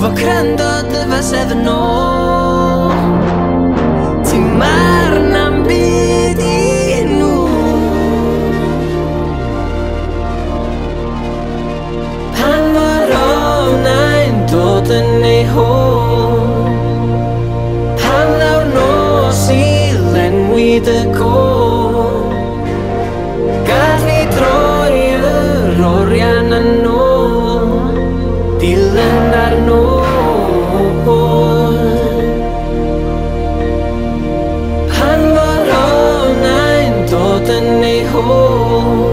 o crando dy fasedd yn ôl. Ti'n marn am byd i nhw. Pan mor ofnau'n dod yn ei hôn, pan lawr nos i lenwi dy gôn, gall ni droi yr orian yn ôl, Dilynna'r nôl. Pan mor ofnau'n dod yn ei hôn,